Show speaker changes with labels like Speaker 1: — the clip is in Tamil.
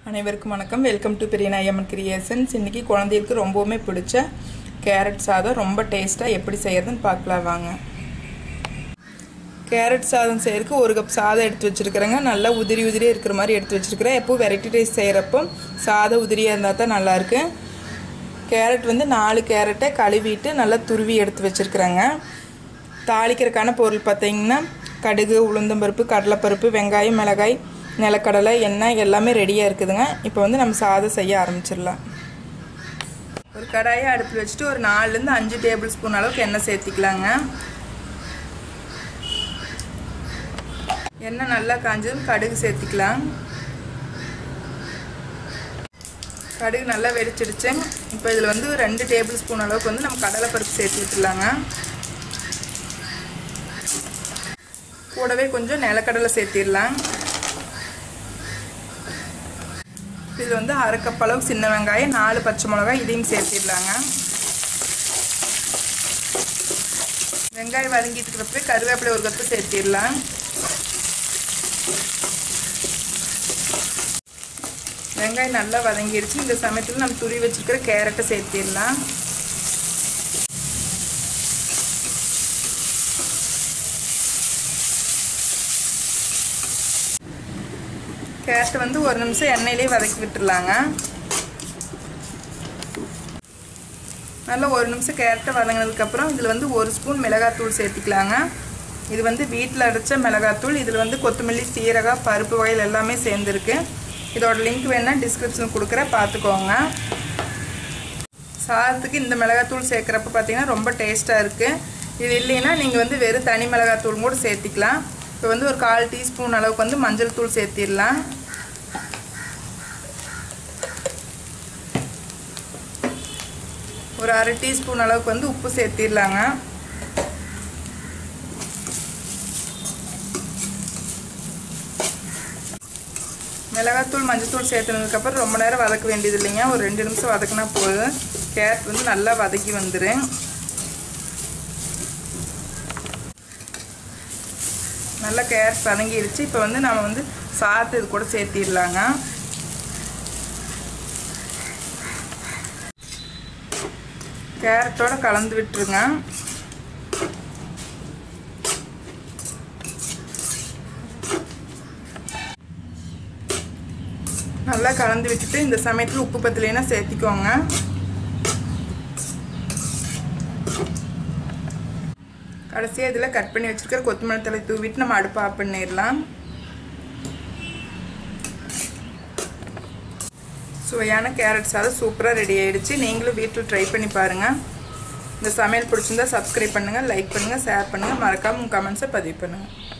Speaker 1: அனைவருக்கும் வணக்கம். Welcome to Periyanayamman creations. இன்றைக்கி குழந்தைகளுக்கு ரொம்பவுமே பிடிச்ச கேரட் சாதம் ரொம்ப டேஸ்ட்டாக எப்படி செய்கிறதுன்னு பார்க்கலாம் வாங்க. கேரட் சாதம் செய்கிறதுக்கு 1 கப் சாதம் எடுத்து வச்சுருக்கிறேங்க. நல்லா உதிரியாக இருக்கிற மாதிரி எடுத்து வச்சுருக்கிறேன். எப்போது வெரைட்டி ரைஸ் செய்கிறப்போ சாதம் உதிரியாக இருந்தால் தான் நல்லாயிருக்கு. கேரட் 4 கேரட்டை கழுவிட்டு நல்லா துருவி எடுத்து வச்சுருக்குறேங்க. தாளிக்கிறதுக்கான பொருள் பார்த்திங்கன்னா கடுகு, உளுந்தம்பருப்பு, கடலைப்பருப்பு, வெங்காயம், மிளகாய், நிலக்கடலை, எண்ணெய் எல்லாமே ரெடியாக இருக்குதுங்க. இப்போ நம்ம சாதம் செய்ய ஆரம்பிச்சிடலாம். ஒரு கடாயை அடுப்பில் வச்சுட்டு ஒரு 4லேருந்து 5 டேபிள் ஸ்பூன் அளவுக்கு எண்ணெய் சேர்த்திக்கலாங்க. எண்ணெய் நல்லா காஞ்சதும் கடுகு சேர்த்திக்கலாம். கடுகு நல்லா வெடிச்சிடுச்சு. இப்போ இதில் 2 டேபிள் ஸ்பூன் அளவுக்கு நம்ம கடலைப்பருப்பு சேர்த்து விட்டுலாங்க. கூடவே கொஞ்சம் நிலக்கடலை சேர்த்திடலாம். இதில் 1/2 கப் அளவு சின்ன வெங்காயம், 4 பச்சை மிளகாய் இதையும் சேர்த்திடலாங்க. வெங்காயம் வதங்கிட்டு இருக்கிறப்ப கருவேப்பிலை 1 கப்பு சேர்த்திடலாம். வெங்காயம் நல்லா வதங்கிடுச்சு. இந்த சமயத்தில் நம்ம துருவி வச்சுருக்கிற கேரட்டை சேர்த்திடலாம். கேரட்டை 1 நிமிஷம் எண்ணெயிலே வதக்கி விட்டுடலாங்க. நல்லா 1 நிமிஷம் கேரட்டை வதங்கினதுக்கப்புறம் இதில் 1 ஸ்பூன் மிளகாத்தூள் சேர்த்திக்கலாங்க. இது வீட்டில் அரைச்ச மிளகாத்தூள். இதில் கொத்தமல்லி, சீரகம், பருப்பு வகைகள் எல்லாமே சேர்ந்துருக்கு. இதோட லிங்க் வேணுன்னா டிஸ்கிரிப்ஷனில் கொடுக்குறேன், பார்த்துக்கோங்க. சாதத்துக்கு இந்த மிளகாத்தூள் சேர்க்குறப்ப பார்த்திங்கன்னா ரொம்ப டேஸ்ட்டாக இருக்குது. இது இல்லைன்னா நீங்கள் வெறும் தனி மிளகாத்தூள் கூட சேர்த்திக்கலாம். இப்போ ஒரு 1/4 டீஸ்பூன் அளவுக்கு மஞ்சள் தூள் சேர்த்திடலாம். ஒரு 1/2 டீஸ்பூன் அளவுக்கு உப்பு சேர்த்திடலாங்க. மிளகாத்தூள், மஞ்சத்தூள் சேர்த்துனதுக்கப்புறம் ரொம்ப நேரம் வதக்க வேண்டியது இல்லைங்க. ஒரு 2 நிமிஷம் வதக்கினா போதும். கேரட் நல்லா வதக்கி வந்துடும். நல்லா கேரட் வதங்கிடுச்சு. இப்போ நம்ம சாதத்தை இது கூட சேர்த்திடலாங்க. கேரட்டோட கலந்து விட்டுருங்க. நல்லா கலந்து விட்டுட்டு இந்த சமயத்தில் உப்பு பத்தலைன்னா சேர்த்திக்கோங்க. கடைசியாக இதில் கட் பண்ணி வச்சுருக்கிற கொத்தமல்லி தழை தூவிட்டு நம்ம அடுப்பை ஆஃப் பண்ணிடலாம். சுவையான கேரட் சாதம் சூப்பராக ரெடி ஆகிடுச்சு. நீங்களும் வீட்டில் ட்ரை பண்ணி பாருங்கள். இந்த சமையல் பிடிச்சிருந்தா சப்ஸ்கிரைப் பண்ணுங்கள், லைக் பண்ணுங்கள், ஷேர் பண்ணுங்கள். மறக்காமல் உங்கள் கமெண்ட்ஸை பதிவு பண்ணுங்கள்.